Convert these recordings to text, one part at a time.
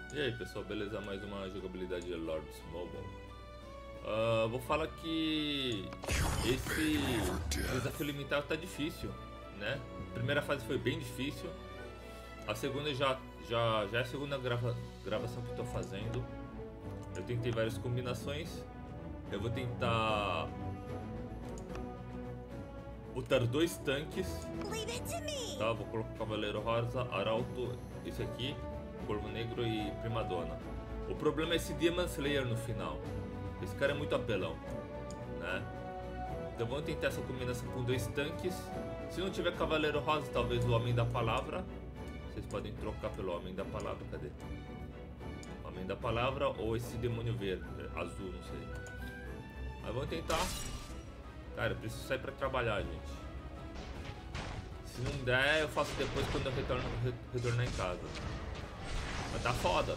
E aí pessoal, beleza? Mais uma jogabilidade de Lords Mobile. Vou falar que esse desafio limitado tá difícil, né? A primeira fase foi bem difícil. A segunda já é a segunda gravação que eu tô fazendo. Eu tentei várias combinações. Eu vou tentar botar dois tanques, tá? Vou colocar o Cavaleiro Rosa, Arauto, esse aqui, Corvo Negro e Primadonna. O problema é esse Demon Slayer no final. Esse cara é muito apelão, né? Então vamos tentar essa combinação com dois tanques. Se não tiver Cavaleiro Rosa, talvez o Homem da Palavra. Vocês podem trocar pelo Homem da Palavra, cadê? Homem da Palavra ou esse Demônio Verde, azul, não sei. Mas vamos tentar. Cara, eu preciso sair pra trabalhar, gente. Se não der, eu faço depois quando eu retornar em casa. Mas tá foda.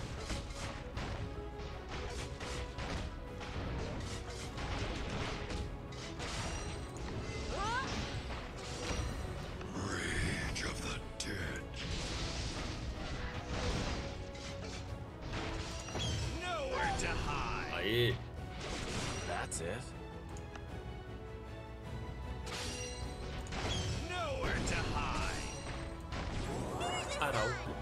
Rage of the dead. Nowhere to hide. Aê! That's it. Nowhere to hide. Arauto.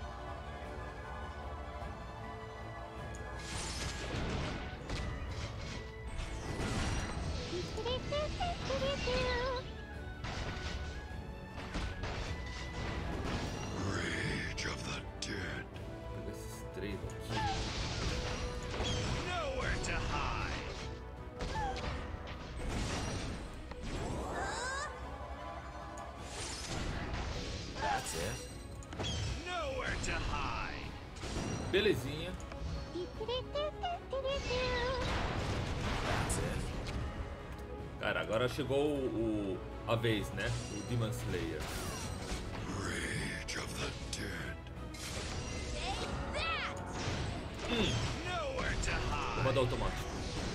Rage of the dead. Vou pegar esses três aqui. Nowhere to hide. That's it. Nowhere to hide. Belezinha. That's it. Cara, agora chegou a vez, né? O Demon Slayer. Rage of the dead. Nowhere to Vou hide. mandar automático.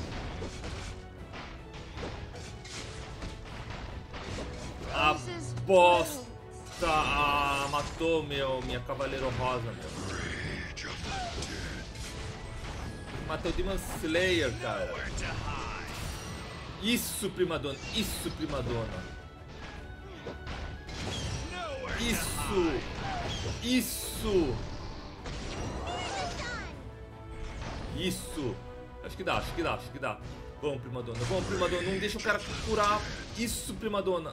A bosta! Ah, matou minha Cavaleiro Rosa, meu. Rage of the dead. Matou o Demon Slayer, cara. Nowhere to hide. Isso, Primadonna. Isso, Primadonna. Nowhere to Isso. hide. Isso. Isso. Acho que dá, acho que dá, acho que dá. Vamos, Primadonna. Vamos, Primadonna. Não deixa o cara curar. Isso, Primadonna.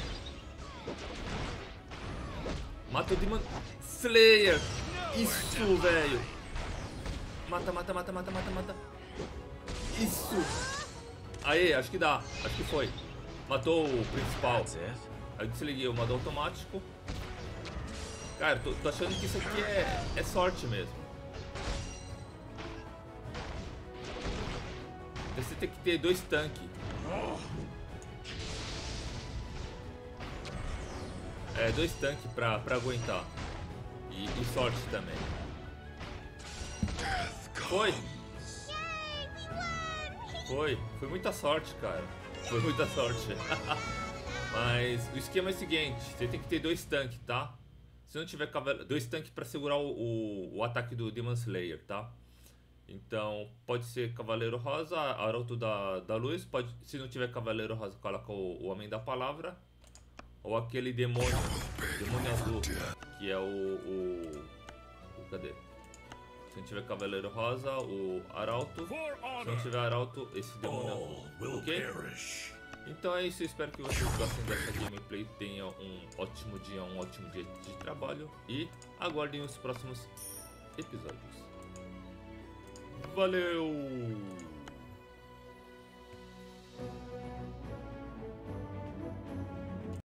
Mata o Demon Slayer. Isso, velho. Mata, mata, mata, mata, mata, mata. Isso. Aê, acho que dá. Acho que foi. Matou o principal. That's it. Aí eu desliguei o modo automático. Cara, tô achando que isso aqui é sorte mesmo. Você tem que ter dois tanques. É, dois tanques pra aguentar. E sorte também. Foi! Foi muita sorte, cara. Foi muita sorte. Mas o esquema é o seguinte: você tem que ter dois tanques, tá? Se não tiver dois tanques pra segurar o ataque do Demon Slayer, tá? Então, pode ser Cavaleiro Rosa, Arauto da Luz. Pode, se não tiver Cavaleiro Rosa, coloca o Homem da Palavra. Ou aquele demônio azul, que é cadê? Se não tiver Cavaleiro Rosa, o Arauto. Se não tiver Arauto, esse demônio azul. Ok? Então é isso, eu espero que vocês gostem dessa gameplay. Tenham um ótimo dia de trabalho. E aguardem os próximos episódios. Valeu!